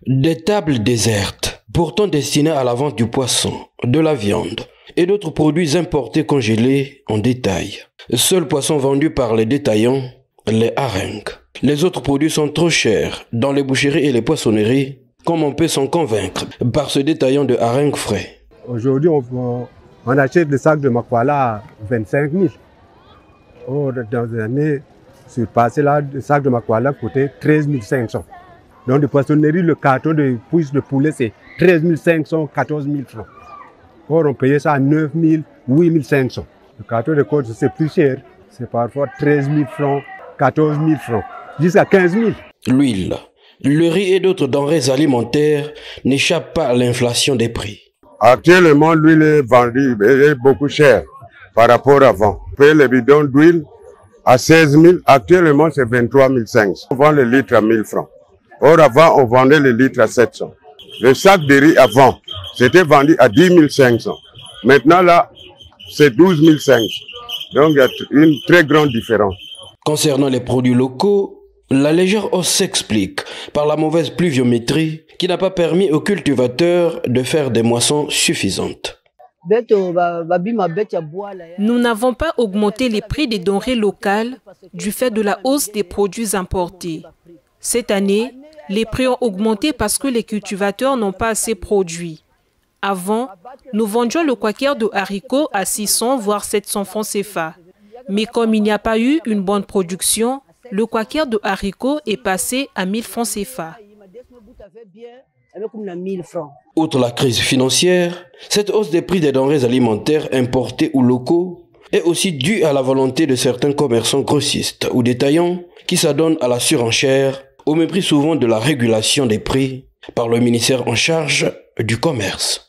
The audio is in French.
Des tables désertes, pourtant destinées à la vente du poisson, de la viande et d'autres produits importés congelés en détail. Seul poisson vendu par les détaillants, les harengs. Les autres produits sont trop chers dans les boucheries et les poissonneries, comme on peut s'en convaincre par ce détaillant de harengs frais. Aujourd'hui, on achète le sac de makwala à 25 000. Or, dans les années surpassées, là, le sac de makwala coûtait 13 500. Dans les poissonneries, le carton de cuisse de poulet, c'est 13 500, 14 000 francs. Or, on payait ça à 9 000, 8 500. Le carton de côte, c'est plus cher. C'est parfois 13 000 francs, 14 000 francs, jusqu'à 15 000. L'huile, le riz et d'autres denrées alimentaires n'échappent pas à l'inflation des prix. Actuellement, l'huile est vendue beaucoup cher par rapport à avant. On paye les bidons d'huile à 16 000. Actuellement, c'est 23 500. On vend le litre à 1 000 francs. Or, avant, on vendait le litre à 700. Le sac de riz avant, c'était vendu à 10 500. Maintenant, là, c'est 12 500. Donc, il y a une très grande différence. Concernant les produits locaux, la légère hausse s'explique par la mauvaise pluviométrie qui n'a pas permis aux cultivateurs de faire des moissons suffisantes. Nous n'avons pas augmenté les prix des denrées locales du fait de la hausse des produits importés. Cette année, les prix ont augmenté parce que les cultivateurs n'ont pas assez produit. Avant, nous vendions le quaker de haricots à 600 voire 700 francs CFA. Mais comme il n'y a pas eu une bonne production, le quaker de haricots est passé à 1000 francs CFA. Outre la crise financière, cette hausse des prix des denrées alimentaires importées ou locaux est aussi due à la volonté de certains commerçants grossistes ou détaillants qui s'adonnent à la surenchère au mépris souvent de la régulation des prix par le ministère en charge du commerce.